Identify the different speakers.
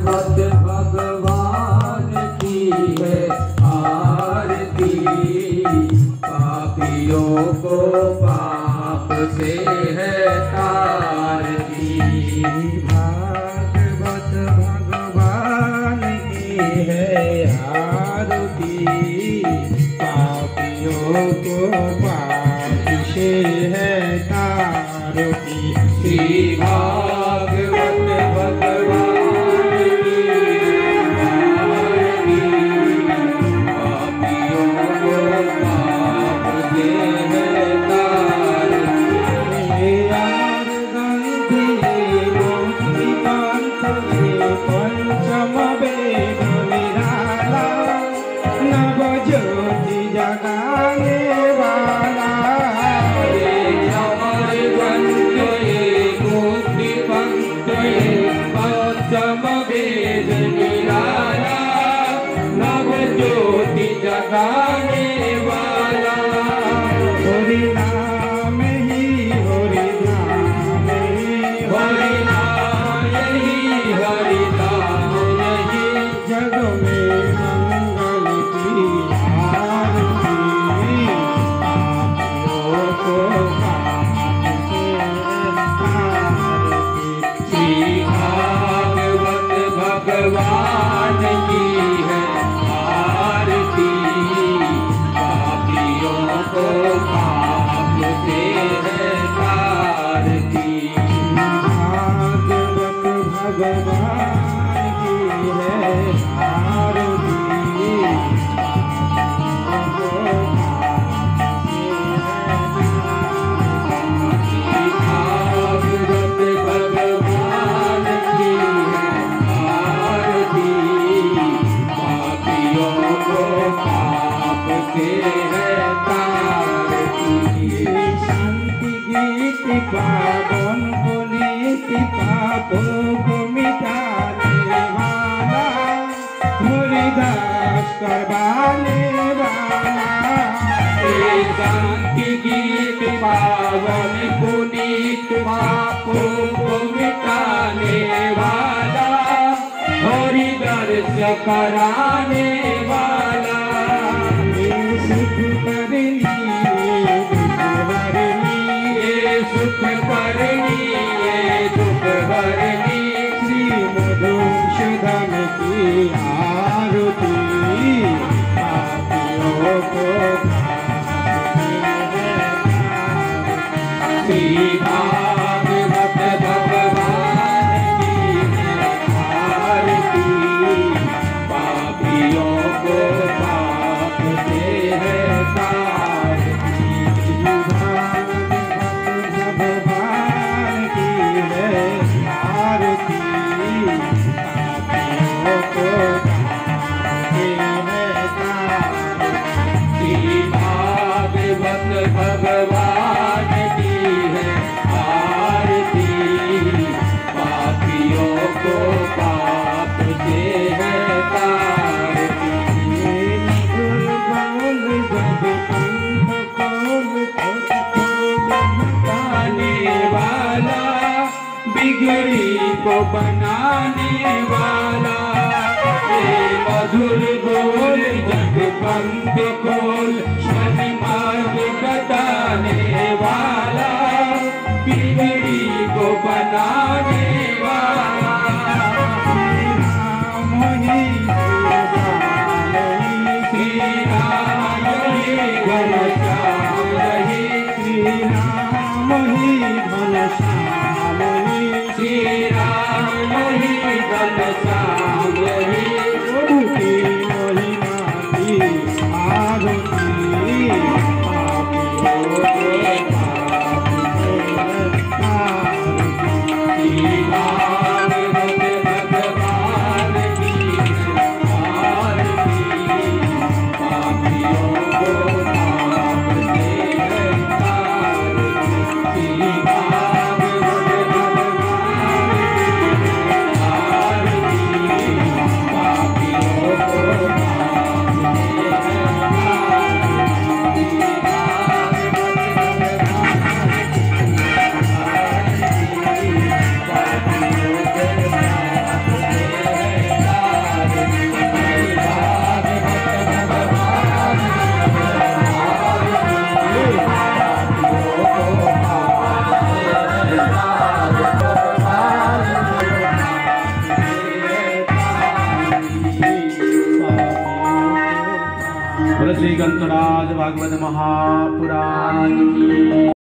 Speaker 1: भागवत भगवान की है आरती, पापियों को पाप से है तारती।
Speaker 2: भागवत भगवान की है आरती, पापियों को पाप से है तारती।
Speaker 1: श्री भागवत भगवान की आरती, पापियों को पाप से है तारती।
Speaker 2: यार गंधे मोती कांतले पंचम वेद निराला, नव ज्योति जगाने वाला।
Speaker 1: वेद निराला, नव ज्योति जगाने वाला।
Speaker 2: हरि नाम ही हरि नाम ही
Speaker 1: हरि नाम यही, हरि नाम यही,
Speaker 2: जग में मंगल की आरती, पापियों को पाप से तारती।
Speaker 1: श्री भागवत भगवान की है आरती, पापियों को पाप से है तारती।
Speaker 2: भागवत भगवान की है आरती,
Speaker 1: भागवत भगवान की है आरती, पापियों को पाप से है तारती।
Speaker 2: शांति गीत पावन पुनीत पापों को मिटाने वाला, हरिदास करवाने वाला।
Speaker 1: शांति गीत पावन पुनीत पापों को मिटाने वाला, हरि दर्श कराने वाला।
Speaker 2: सुख करनी
Speaker 1: सुख करनी ये दुख हरनी,
Speaker 2: श्री मधुसूदन की आरती, पापियों को
Speaker 1: श्री भागवत भगवान की है आरती, पापियों को पाप से है तारती।
Speaker 2: भगवान की है आरती, पापियों को
Speaker 1: श्री भागवत भगवान की है आरती, पापियों को पाप से है तारती। बनाने वाला, बिगड़ी को बनाने वाला, ये मधुर बोल जग पंथ खोल, शनि मार्ग बताने वाला, बिगड़ी को बनाने वाला। श्री राम यही घनश्याम रही,
Speaker 2: श्री राम ही घनश्याम ही,
Speaker 1: श्री राम यही घनश्याम रही,
Speaker 2: प्रभु की महिमा की आरती, पापियों को पाप से तारती।
Speaker 1: श्री भागवत भगवान की आरती, पापियों को पाप से है तारती। श्री भागवत भगवान की आरती, श्री ग्रंथराज भागवत महापुराण की।